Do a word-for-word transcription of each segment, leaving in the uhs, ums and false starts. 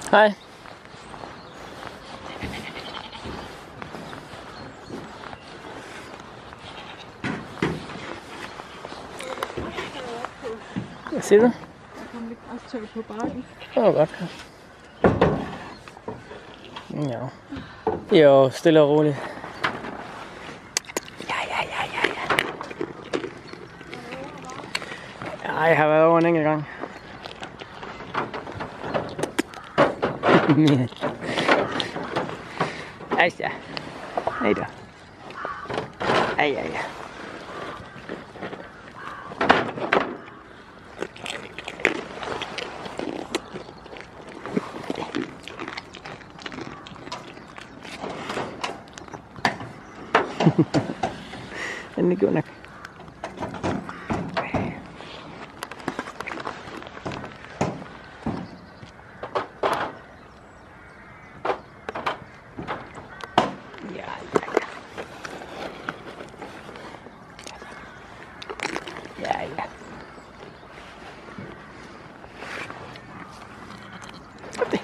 Hej. Hvad siger du? Der kom lidt græstøv på bakken. Det var godt. Ja. Jo, stille og roligt. Ja, ja, ja, ja, ja. Ja, jeg har været over en enkelt gang. Ej, ja. Ej da. Ej, ja, ja. Den er god nok. Ja, ja, ja. Ja, ja. Okay.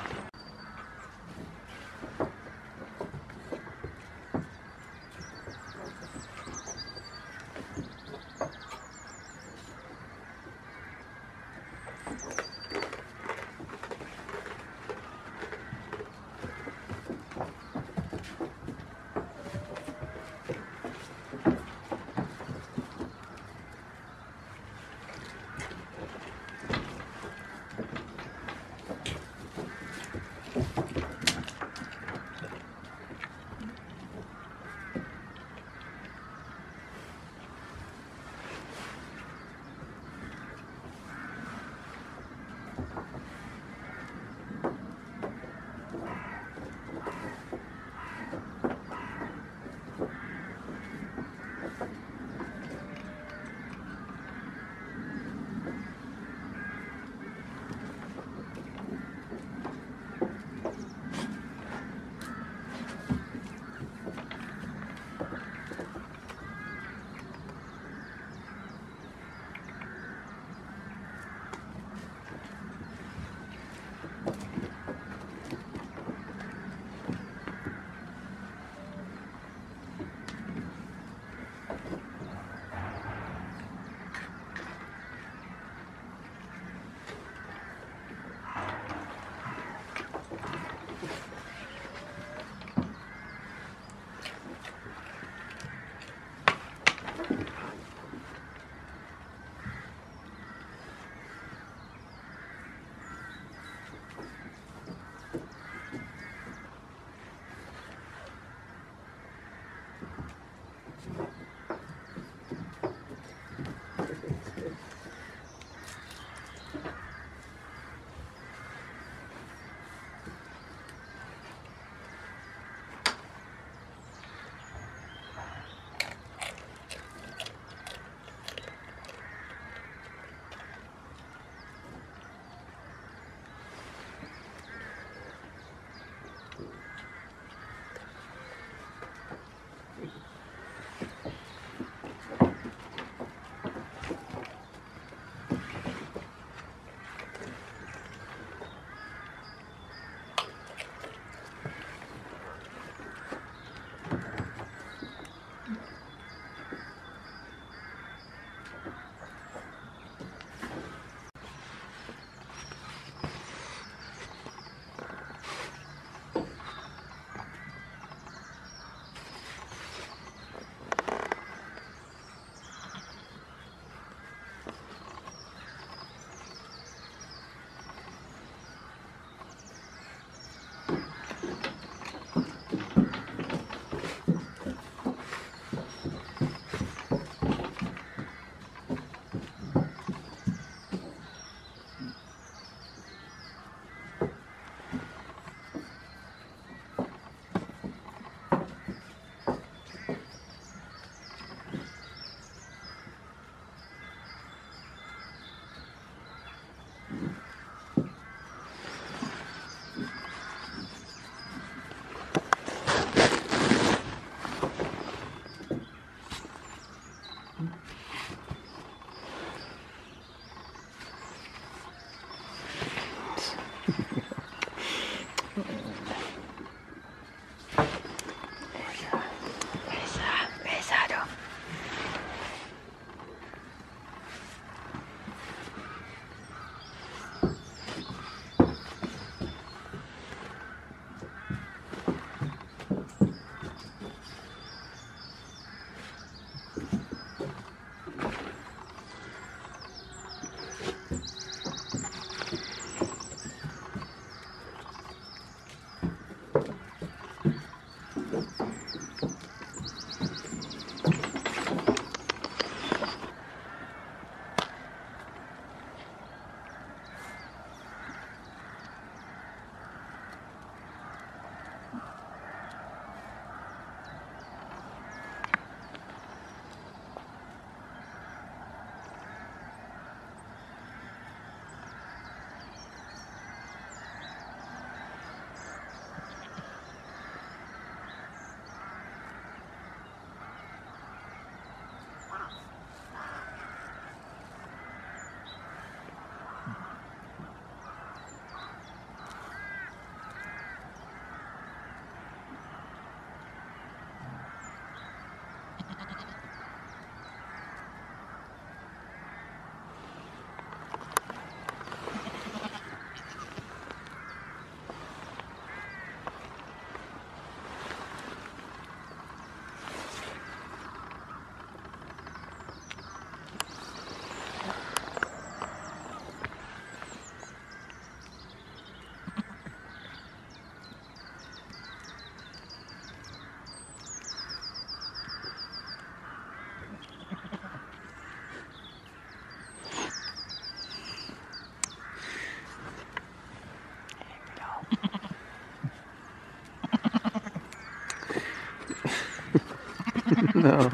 No.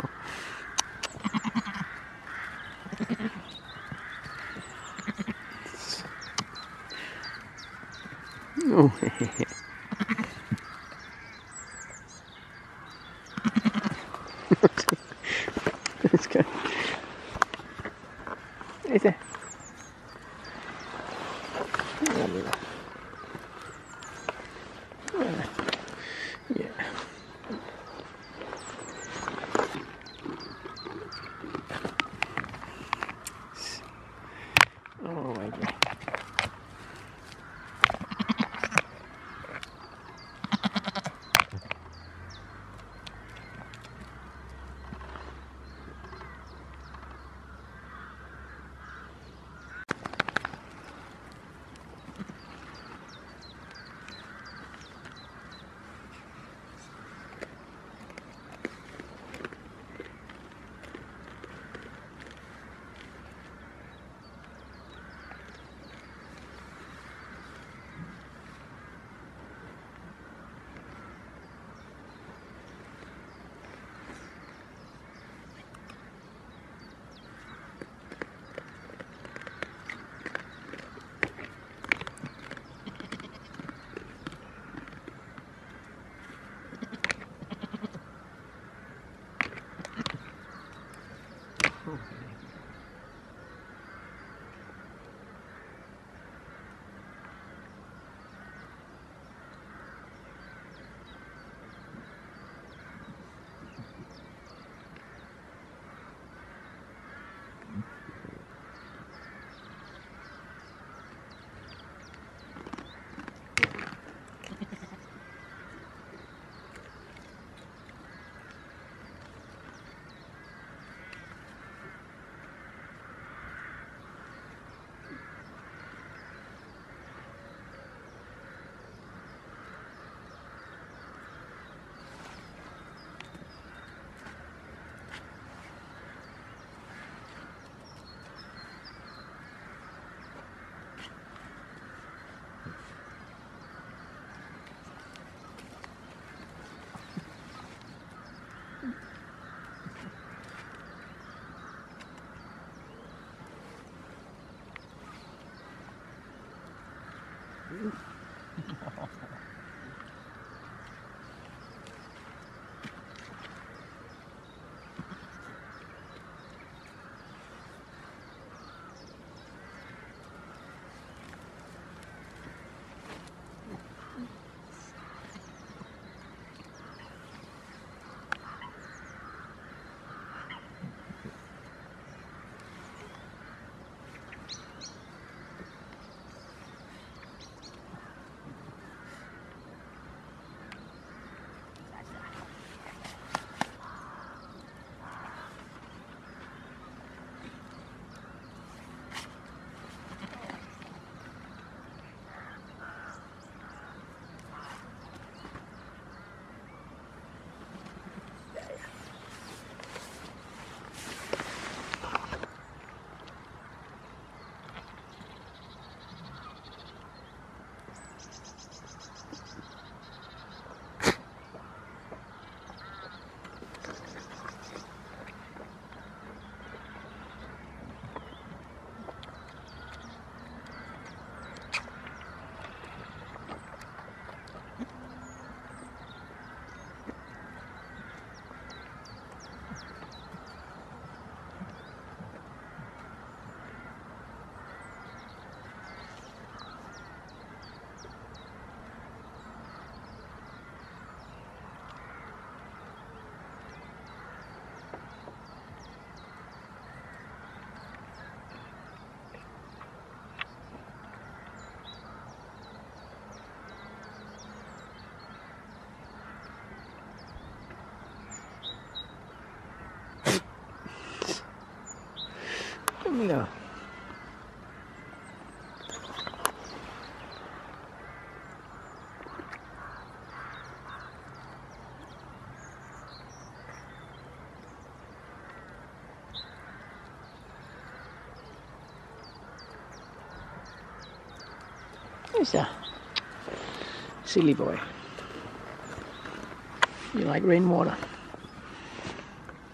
Oh. Let's go. Is it? Yeah. Oh my God. Mira. Who's that? Silly boy. You like rainwater?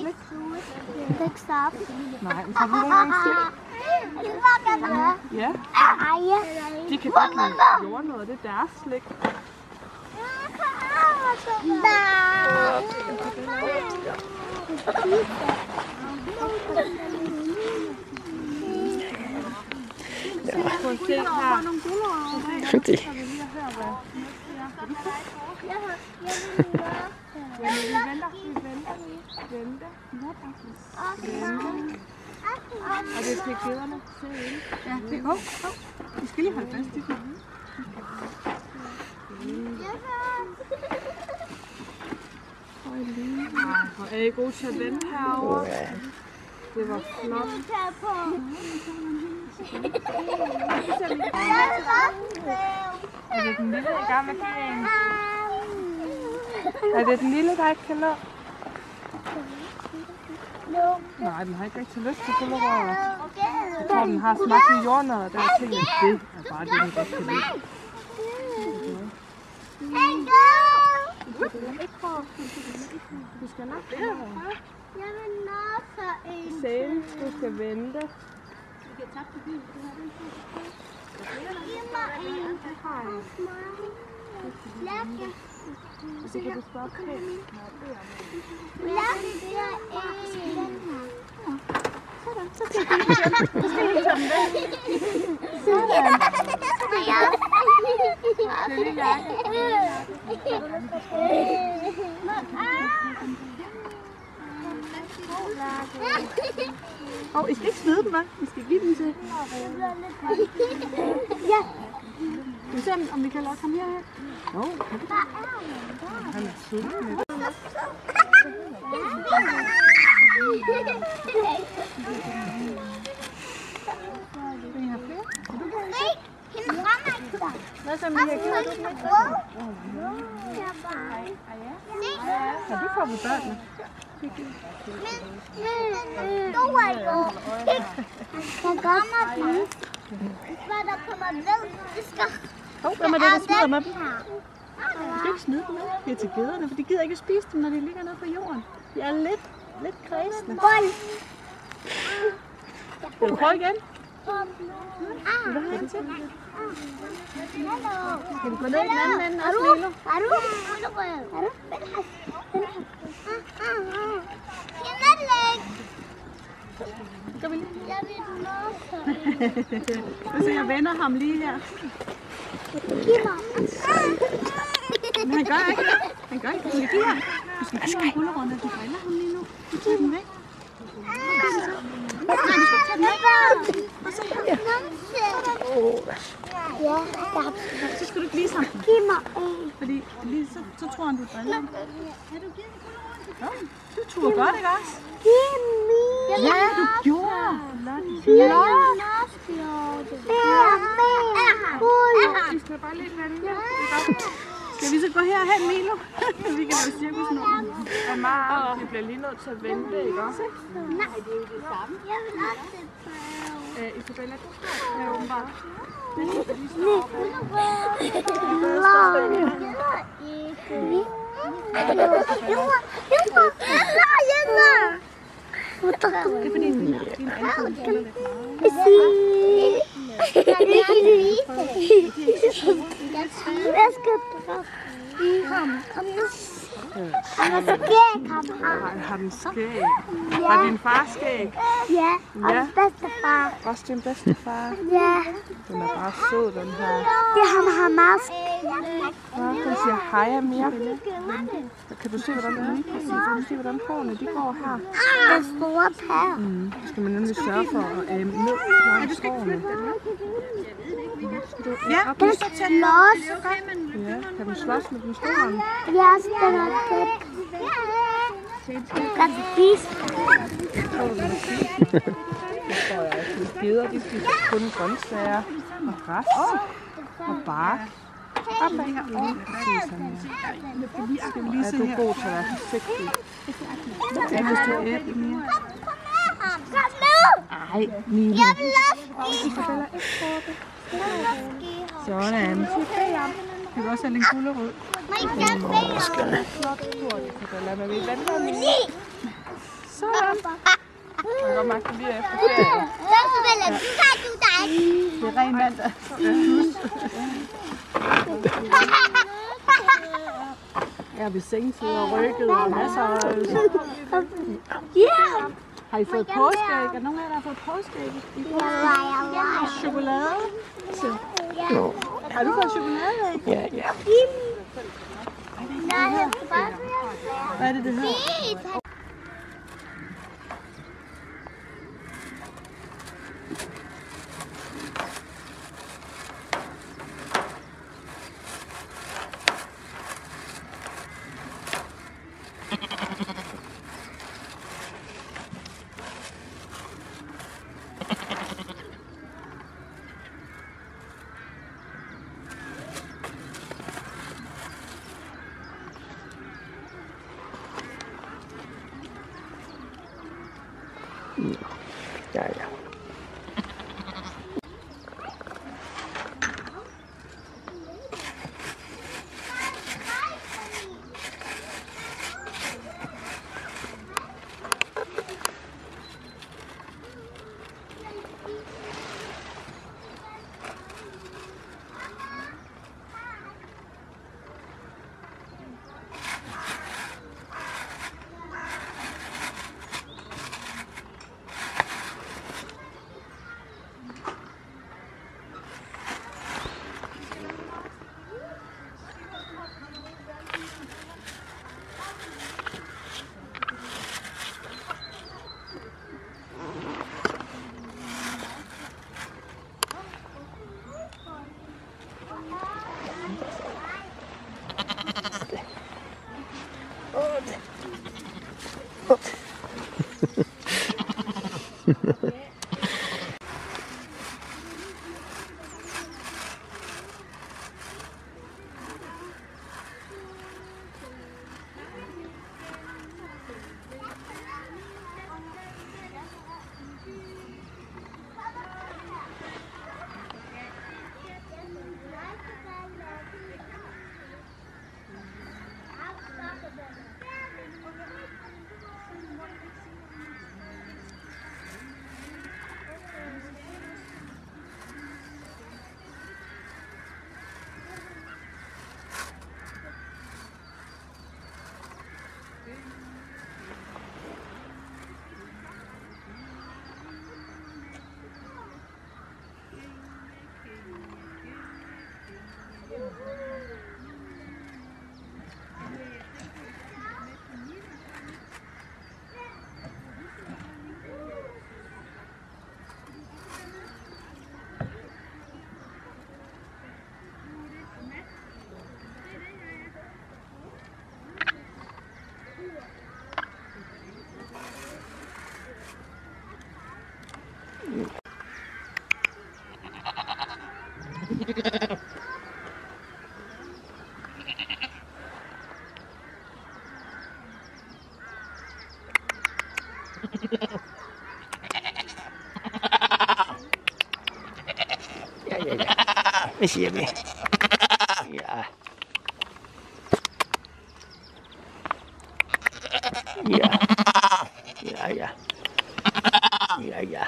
slik? Ikke stop. Nej, men så vil du ikke have slik. Ja. De kan godt lide jordnødder, det er deres slik. Prøv at se her. Det. Ja, vi venter, vi venter, venter, venter. Og det er til kæderne. Ja, det er godt. Vi skal lige holde fast i den. Nej, hvor er I gode til at vente herovre. Det var flot. Er det den lille, i gang med kæden? Er det den lille, der ikke kan nå? Nej, den har ikke rigtig lyst til gulerødder. Jeg tror, den har smagt i jordnødder, der tænker jeg, det er bare det, den godt kan lide. Du skal nok komme. Jeg vil nok have en. Sam, du skal vente. Giv mig en. Lærke. Så kan du spørge på. Lærke, det er en. Sådan, så skal du ikke tage den. Så skal du ikke tage den væk. Sådan. Ja. Det er lige Lærke. Åh, oh, I skal ikke smide den, hva'? I skal give den til. Ja. Vi ser, om vi kan lokke ham herhen. Åh, oh, han er sød med det. Vil I have flere? Nej, hende rammer ikke dig. Hvad så, Mia? Giver du den ikke? Ja, du får med børnene. Men, men, du er jo ikke. Jeg rammer dig. Hvad der kommer ned, det skal... Åh, hvem er det, der smider med dem? Du skal ikke smide dem med. Det er til gederne, for de gider ikke at spise dem, når de ligger nede på jorden. De er lidt, lidt kredsende. Vil du prøve igen? Vil du have en til? Kan du gå ned i den anden ende også, Milo? Er du? Er du? Er du? Skal vi lige? Jeg vil også. Nu ser jeg vender ham lige her. Giv mig. Men han gør ikke det. Han gør ikke det. Du skal give ham. Du skal give ham gulerødderne. Du driller ham lige nu. Du giver den væk. Nej, du skal ikke tage den væk. Og så her. Ja, så skal du ikke vise ham. giv mig en. Fordi lige så, så tror han, du driller ham. Ja, du turde godt, ikke også? Giv mig. Ja, du gjorde. Jeg har også gjort det. Vi skal bare lidt vente. Skal vi så gå herhen, Milo? Vi kan lave cirkusnummer. Amara, vi bliver lige nødt til at vente, ikke også? Nej, det er jo det samme. Jeg vil også prøve. Øh, Isabella, du står her åbenbart. Det er fordi, din anden kælder lidt Jeg skal give ham. Han har skæg, ham har. Har den skæg? Har din far skæg? Ja, og Ja. bedstefar. Også din bedstefar? Ja, Den er bare sød, den her. det er ham, der har meget skæg. Nå, den siger hej, Amir. Kan du se, hvordan den lige præcis? Kan du se, hvordan hårene de går her? Den store pære. Mm. Så skal man nemlig sørge for at øh, ned langs hårene. Ja, Kan du slås? ja, kan du slås med den store? Ja, den er fedt. Kan du spise? Det tror jeg ikke. De geder, de spiser kun grøntsager og græs og bark. Op ad her. Lige præcis sådan her. Er du god til at være forsigtig? Ja, hvis du æder mere. Kom nu! Ej, Milo. Jeg vil også give ham. Sådan. Kan du også have en gulerod? Men jeg vil Flot stort, Isabella, men vi venter lige. Sådan. Jeg kan godt mærke, at vi er efter ferie. Det er ren mandag. Jeg er ved sengetid og rykket og masser af øvelser. Har I fået påskeæg? Er der nogen af jer, der har fået påskeæg? Chokolade? Har du fået chokoladeæg? Ja, ja. Hvad er det, det hedder? Ja, ja. Ja, ja, ja. Hvad siger vi? Ja. Ja. Ja, ja. Ja, ja.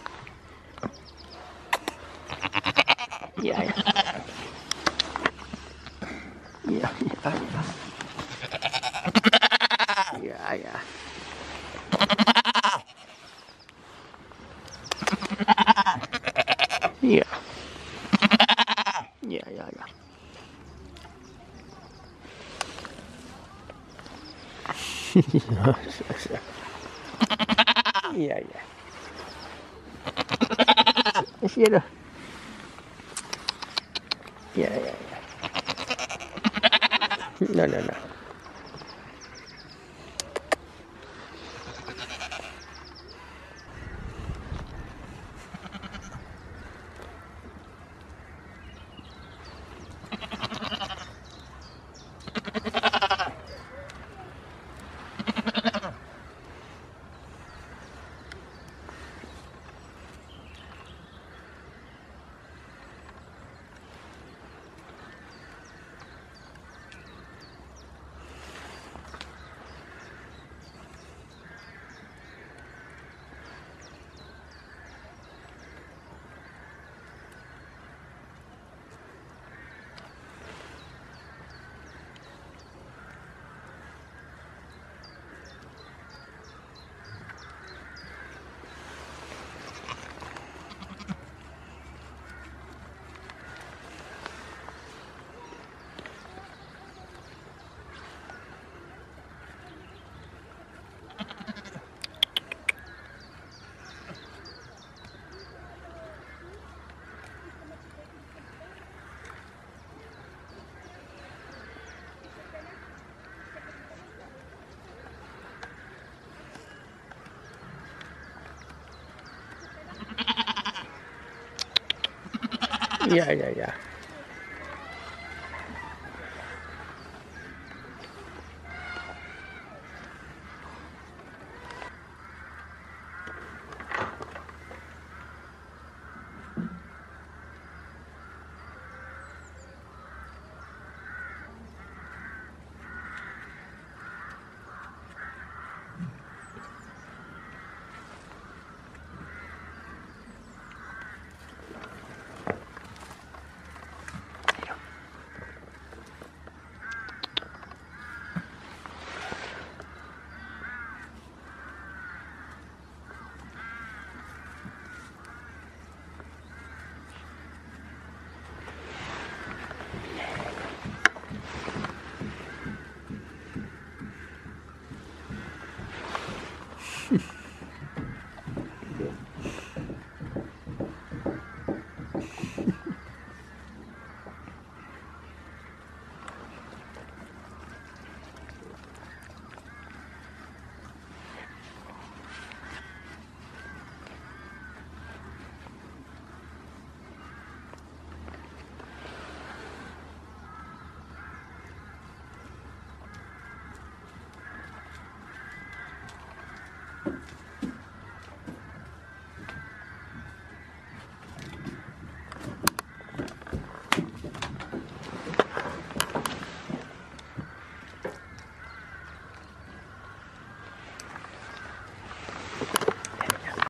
Ja, ja. Ja, ja, ja. Ja, ja. Ja. Ja, ja, ja. Ja, så, så. Ja, ja. Hvad siger du? Ja, ja, ja. Nå, nå, nå. Ja, ja, ja. Hmm.